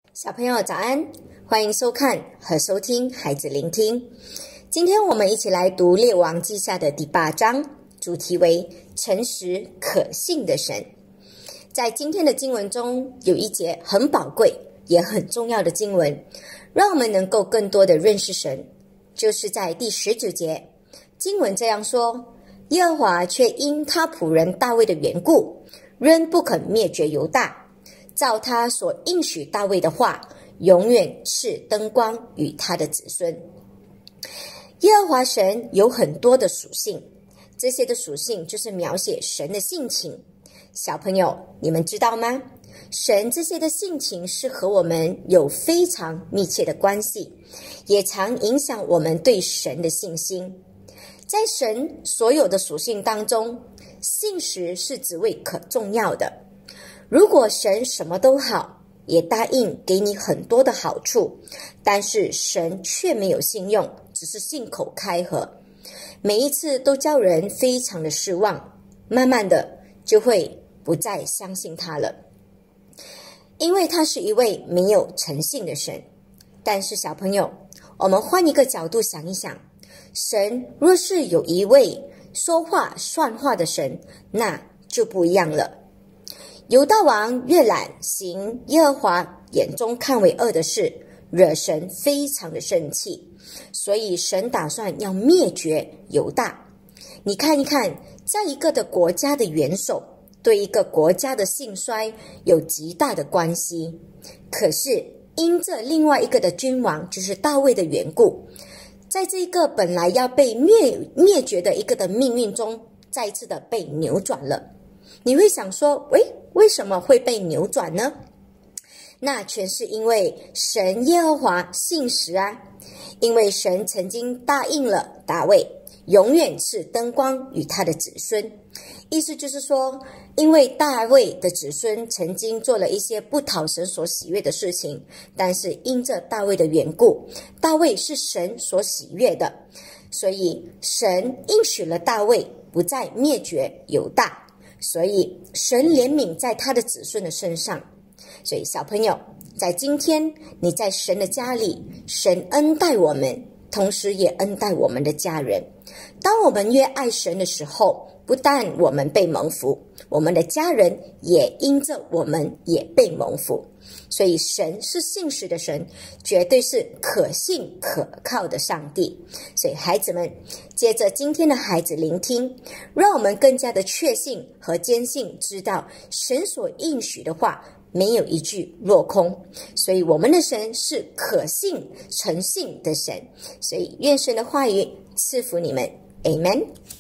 小朋友早安，欢迎收看和收听孩子聆听。今天我们一起来读列王记下的第8章，主题为诚实可信的神。在今天的经文中，有一节很宝贵也很重要的经文，让我们能够更多的认识神，就是在第19节。经文这样说：耶和华却因他仆人大卫的缘故，仍不肯灭绝犹大，照他所应许大卫的话，永远是灯光与他的子孙。耶和华神有很多的属性，这些的属性就是描写神的性情。小朋友，你们知道吗？神这些的性情是和我们有非常密切的关系，也常影响我们对神的信心。在神所有的属性当中，信实是极为可重要的。如果神什么都好，也答应给你很多的好处，但是神却没有信用，只是信口开河，每一次都叫人非常的失望，慢慢的就会不再相信他了，因为他是一位没有诚信的神。但是小朋友，我们换一个角度想一想，神若是有一位说话算话的神，那就不一样了。犹大王约兰行耶和华眼中看为恶的事，惹神非常的生气，所以神打算要灭绝犹大。你看一看，在一个的国家的元首对一个国家的兴衰有极大的关系，可是因这另外一个的君王就是大卫的缘故，在这个本来要被灭绝的一个的命运中，再一次的被扭转了。你会想说，为什么会被扭转呢？那全是因为神耶和华信实啊，因为神曾经答应了大卫，永远是灯光与他的子孙。意思就是说，因为大卫的子孙曾经做了一些不讨神所喜悦的事情，但是因着大卫的缘故，大卫是神所喜悦的，所以神应许了大卫不再灭绝犹大，所以神怜悯在他的子孙的身上。所以小朋友，在今天你在神的家里，神恩待我们，同时也恩待我们的家人。当我们越爱神的时候，不但我们被蒙福，我们的家人也因着我们也被蒙福。所以神是信实的神，绝对是可信可靠的上帝。所以孩子们，借着今天的孩子聆听，让我们更加的确信和坚信，知道神所应许的话没有一句落空，所以我们的神是可信诚信的神。所以愿神的话语赐福你们， Amen。